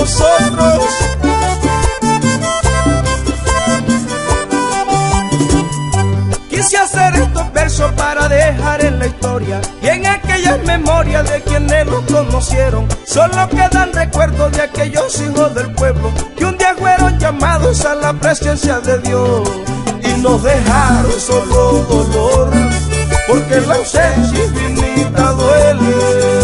nosotros. Quise hacer estos versos para dejar en la historia y en aquellas memorias de quienes los conocieron. Solo quedan recuerdos de aquellos hijos del pueblo que un día fueron llamados a la presencia de Dios y nos dejaron solo dolor, porque la ausencia infinita duele.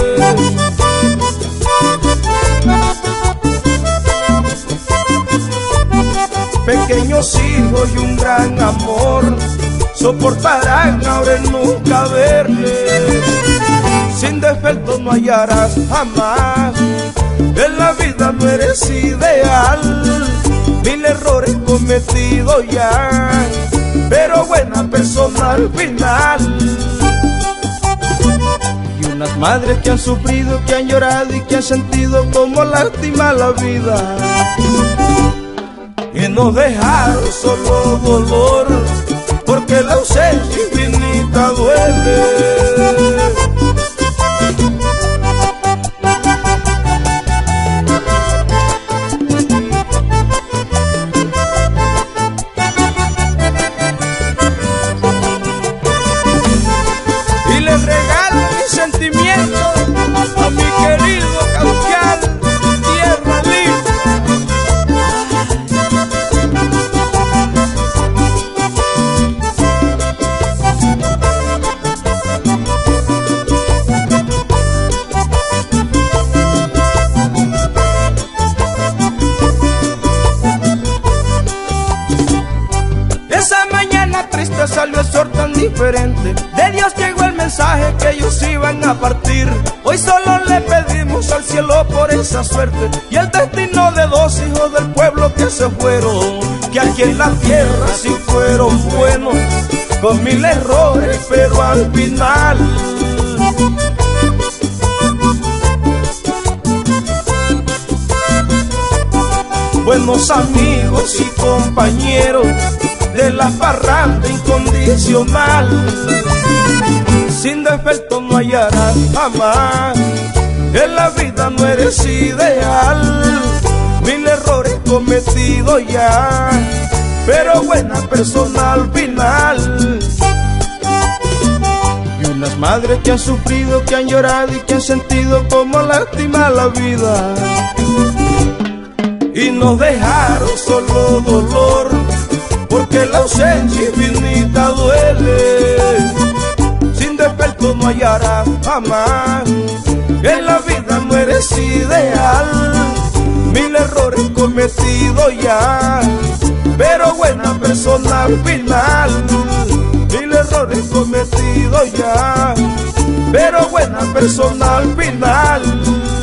Pequeños hijos y un gran amor soportarán ahora en nunca verle. Sin defecto no hallarás jamás, en la vida no eres ideal. Mil errores cometidos ya, pero buena persona al final. Y unas madres que han sufrido, que han llorado y que han sentido como lástima la vida, y nos dejaron solo dolor, porque la ausencia infinita duele. Y les regalo mi sentimiento a mi querido Cauquial, tierra libre. Esa mañana triste salió el sol tan diferente. De Dios llegó el mensaje que ellos iban a partir. Hoy solo le pedimos al cielo por esa suerte y el destino de dos hijos del pueblo que se fueron, que aquí en la tierra sí fueron buenos, con mil errores pero al final buenos amigos y compañeros de la parranda incondicional. Sin defecto no hallarás jamás, en la vida no eres ideal. Mil errores cometidos ya, pero buena persona al final. Y unas madres que han sufrido, que han llorado y que han sentido como lástima la vida, y nos dejaron solo dolor, porque la ausencia infinita duele. Sin defecto no hallarás jamás, en la vida no eres ideal. Mil errores cometidos ya, pero buena persona al final. Mil errores cometidos ya, pero buena persona al final.